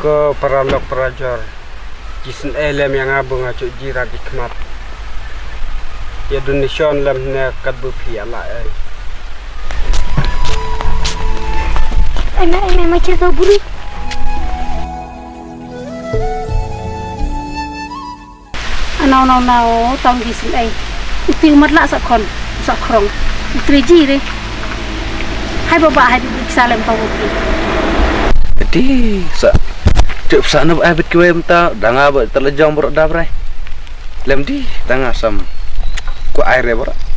ke peralok perajor jisen elem yang abung acuk jira di kemat ya Indonesia lem ne kadbu piala enak macam tu buru nau tong jisen uti umat lah sakrong utriji re hai bapa hai di salam tong uti jadi cuk sana abit kue mta danga ba terlejong borok dabrai lem di danga sam ku air ya borok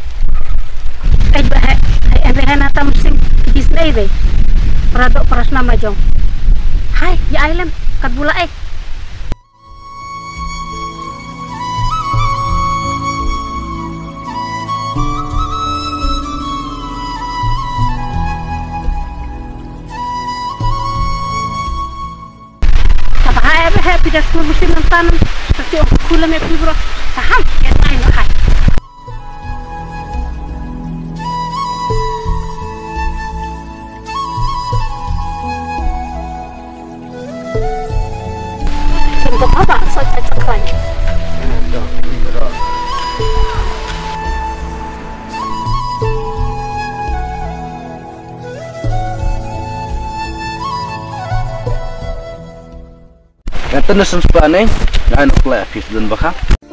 hai natam sing jisen re Pradok prasna majong. Hai, ya ailem kat bula Apa hai pidas kurbusin nantan. Seperti kulam e pibro. Saham ya ai no hai. Untuk apa? Saya cakap. Yang tenas sepaneng, dan klafis dan bakal.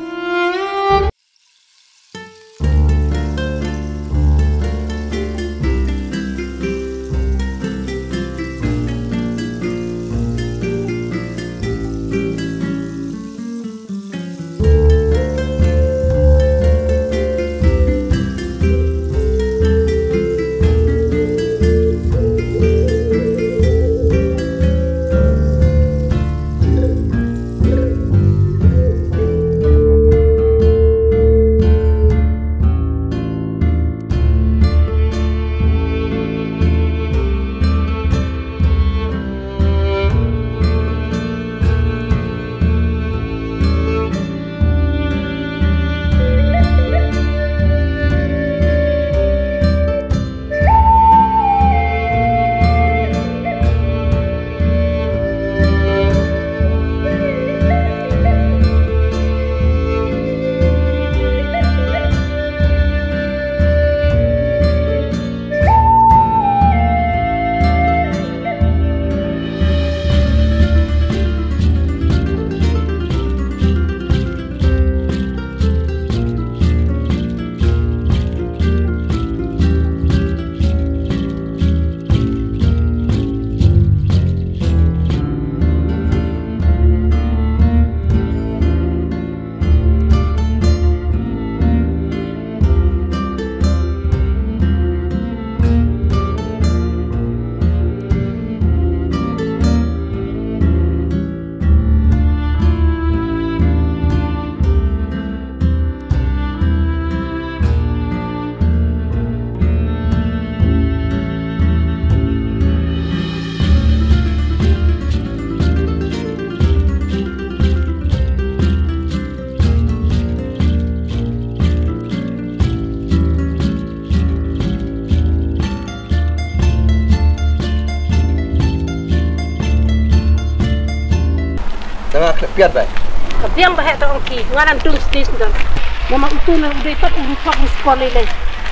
Piat baik. Kebiang bahaya tak okey. Ngaran tung stis dan. Mama itu nak udah ikat urut sekolah le.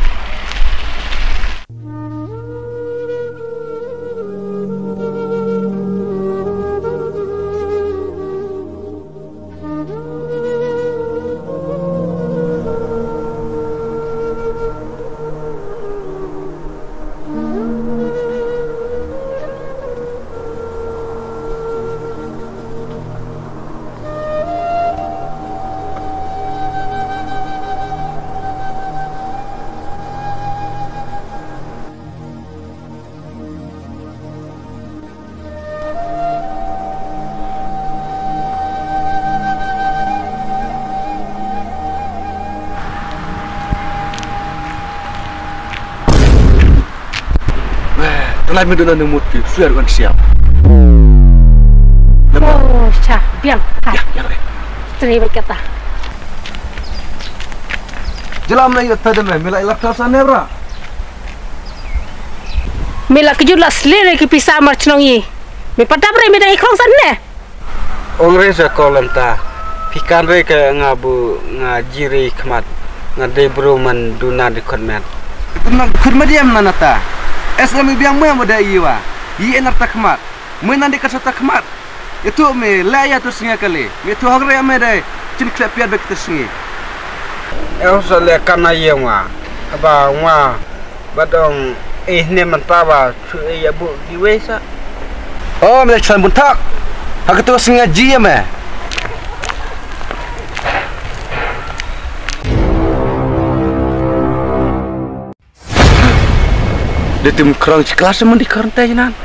Telah mendengar nemut ke, sudah kan siap. Oh, cah, biang. Ya, ya. Terima kata. Jelam lagi tadi mela ilakar sana bra. Mela kejut lah selera ke pisah marchnongi. Me patah bre me dah ikhong sana. Ongre sekolah ta. Pikan re ke ngabu ngajiri kemat ngade bruman duna di konmet. Tenang kurma diam nanata. Eslami biang mo yang ada iwa. Yi enak takmat. Mo nanti kasih takmat. Itu me laya tu singa kali. Me tu hagre me dai. Cin klep piar bek tu singi. Soalnya karena iya mah, apa mah, badong ini mentaba, cuy ya bu diwesa. Oh, me chan buntak. Hak tu singa ji ya me. Dia tim kerang kelas mandi karantai nan.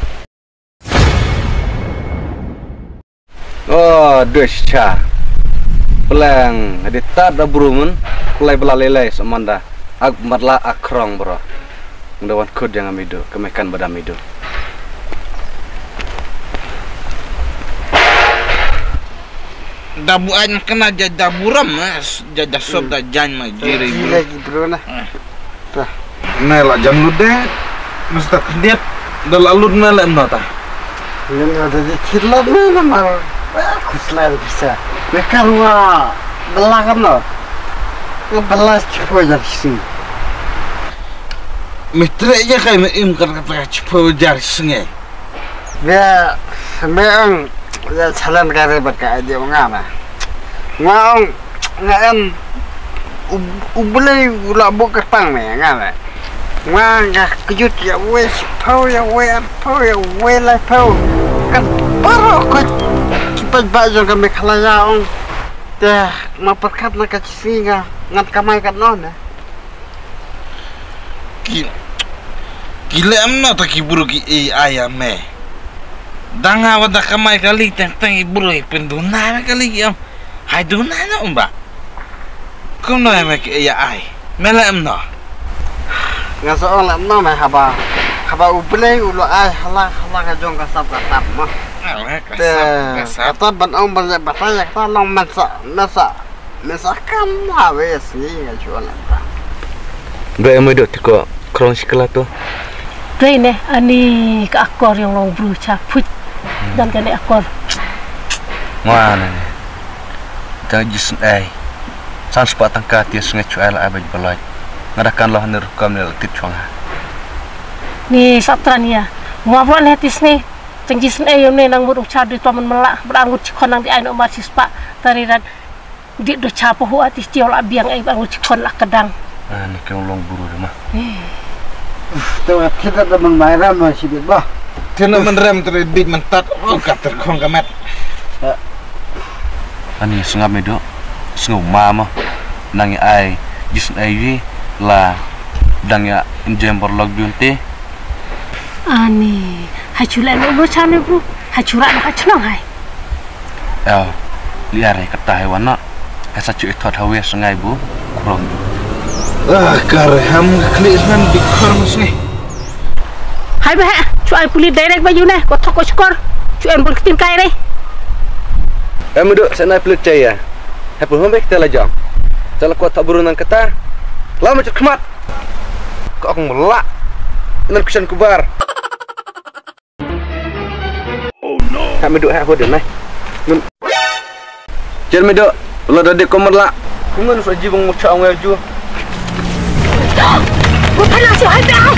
Oh, dusha. Pelang, ada tak ada berumun, pelai belalai semanda. Ag marla akrong bro. Mendawan kod yang amido, kemekan badam itu. Dabuan kena jajah buram mas, jajah sob dah jan mah jiri bro. Lagi bro nah. Nah lah jam lu deh, mesti dia dah lalu nela nota. Yang ada di kirlat mana mal, aku selalu bisa. Mereka rumah belakang no, ngebelas cukup jadi sih. Mitranya kayak im kata cepat jari sungai. Dia memang dia jalan kare berkait dia ngana. Ngau ngaen ubulai ulah buka pang me ngana. Ngah kejut ya wes pau ya lah pau. Kan baru kau cepat baju kami kelayaong. Dah maperkat nak singa ngat kamai kat non. Gila amna tak iburu ki ayam me. Danga wada kamai kali tentang iburu penduna kali am. Hai duna na umba. Kau no emek ay. Mela amna. Ngasoong lam no me haba ubulai ulo ay hala kajong kasap mah. Kata ban banyak batanya kata long masakan habis ni ngajual apa. Baik amido tiko kerang sekolah tu. Dre ne ani ke akor yang long berucap put dan kene akor. Mana ni? Tajis San sepat tangkat dia sungai cuai lah abad balai. Ngadakanlah nerukam ni tit chuang. Ni satran ya. Ngawak netis ni. Tengjis yang ni nang berucap di taman melak berangut cikon nang di aino mahasiswa tariran di do capo hu atis tiol abiang berangut cikon lah kedang. Ni kau long buru mah. Tu kita dah menmayar masih bah. Tiada menerem terbit mentat. Ukat terkong kamet. Ani sengap medo, sengau mama, nangi ai, jis ai la, dangya injember log dunte. Ani, haculan ulu cana bro, hacuran hacunang hai. Liare kata hewan nak, asa cuy thot hawe sengai bu, kurang. Karham kelisman dikor mas ni. Hai bah, cuai puli direct baju ni, kotak skor, cuai berketin kai ni. Duduk sana pelut caya. Apa hamba kita lajang. Kalau kau tak berunan kata, lama macam kemat. Kau akan melak. Nan kesan kubar. Oh no. Hak meduk hak hoden nai. Jangan meduk. Kalau dah dek kau melak. Kungan usah jibung mucak ngel ju. Bukan nasi hai dah.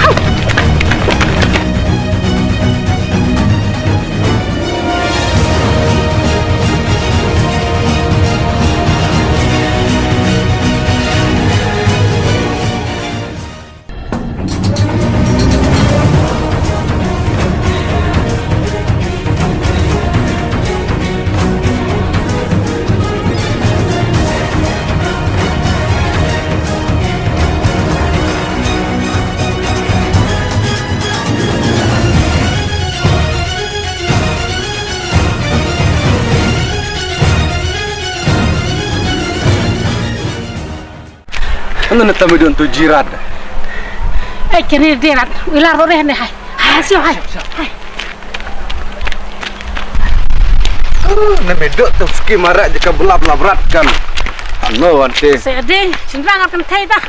Anda nak tahu dia untuk jirat. Kini jirat, wilar boleh ni hai. Hai siapa hai? Hai. Nak meduk tu ski marak jika belap berat kan. Ano ante? Sedih, cenderang akan kai dah.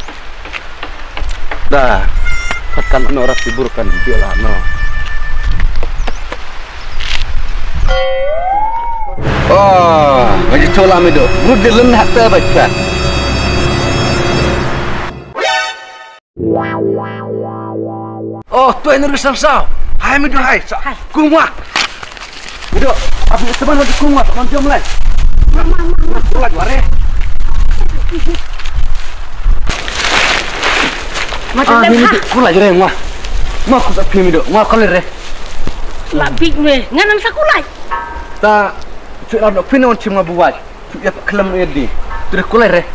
Dah. Kan orang sibur kan dia lah no. Oh, baju cola medo. Mudah lenat terbaca. Oh, tuan nurus sangsau. Hai medo hai. Kumwak. Medo, abi teman lagi kumwak, manjam mulai. Mama. Kulat ware. Macam ni medo kulat jere ngwa. Ngwa ku sapi medo. Ngwa kolere. Lah big me. Nganan sakulai. Ta cuk la nak pinon cuma buat. Cuk ya kelam edi. Terus kolere.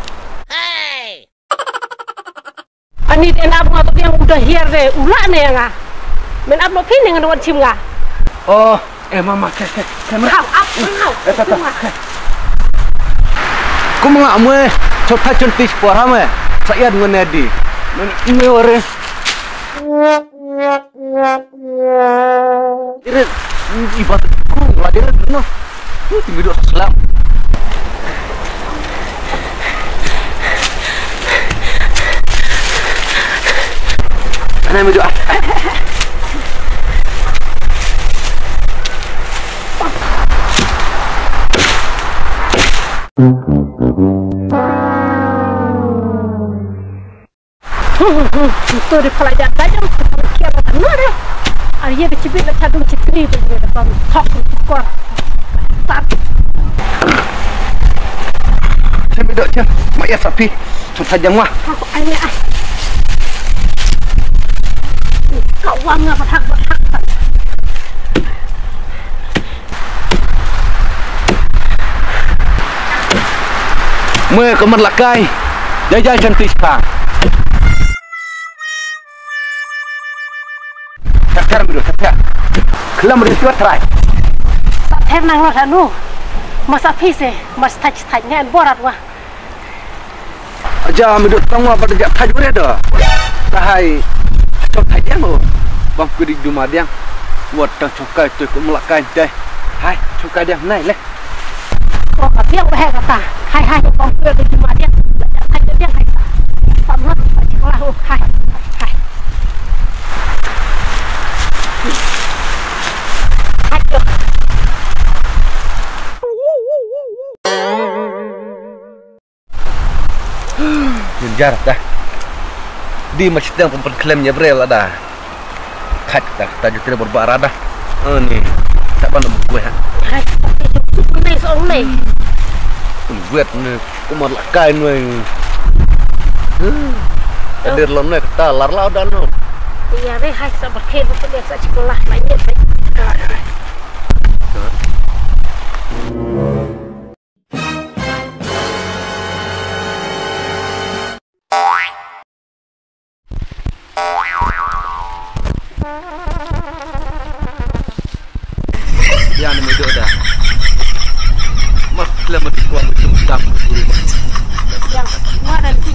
Ani enak banget yang udah hiar deh. Ulah nih ya ngah. Men up lo pini dengan wan cim ngah. Oh, mama kamera. Kau. Ku mengak mue coba cantik suara me. Saya dengan edi. Men ini ore. Ini ibarat ku lagi no. Ini video selam. Ana medo. Itu di pelajar tajam kira benar deh. Arya dicibit nak cadung citri begini depan tok kor. Tak. Saya medo cem. Mak ya sapi. Coba jam wah. Aku ayah ay. Kau wang apa hak. Mue kemer lakai. Jajah cantik sekarang. Sekarang medo sekarang. Kelam medo tuat terai. Tak tenang lah anu. Masa pise, mas taj-tajnya borat wah. Aja medo tangwa pada jak taj ore dah. Tahai cok taj yang lo. Bang kudi juma diang. Buat tang cokai tu ke melakai deh. Hai, cokai dia naik leh. Oh, katiang weh kata. Hai, bang kudi juma diang. Taj diang hai. Sama sekolah hai. Menjar dah. Di masjid yang pun klaimnya berel dah. Kat dah, tajuk tidak berbara dah. Ni, tak pandang gue. Hai, cukup ni seorang ni. Buat ni, kumar lakai ni. Ada dalam ni kita larlau dah no. Iya deh, hai sabar khen bukan dia sekolah lainnya sekolah. Yang ni medo dah. Mas kelam mati kuat macam tak guru. Yang mana ni?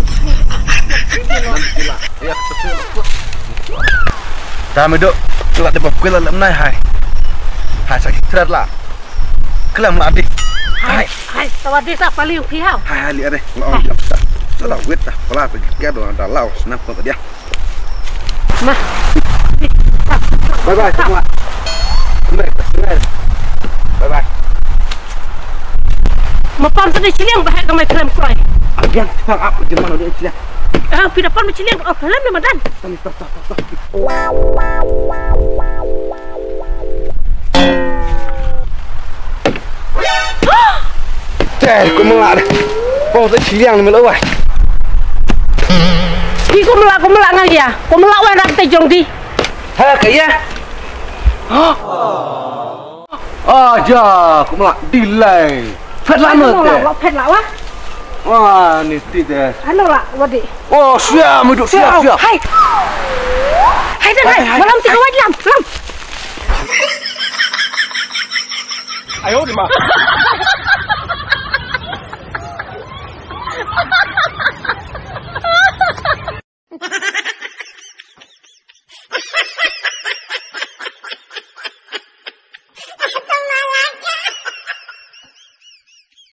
Ya, betul. Dah medo, kelak depan kuil lam nai hai. Hai sakit terat lah. Kelam lah adik. Hai, sawadi tak paling pihau. hai lihat deh. Lau jap dah. Sudah wet dah. Pelah pergi ke dah lau senap kau dia. Mah. Bye semua. Bye. Bye. Mapam tadi ciliang bahaya kami kelam kuai. Agian cepat apa jemana dia cilah. Pidapan ciliang kelam ni madan. Stop. Kau melak dah. Kau tu cilang ni melawai. Kau melak ngan dia. Kau melak wan rak tejong di. Hai kaya. Aja, kau melak delay. Pet lama tu. Pet lah wah. Wah, ni tidak. Anu lah, wadi. Oh, siap, hidup siap. Hai. Hai dah, malam 3 wajib lam. Ayo, di mana?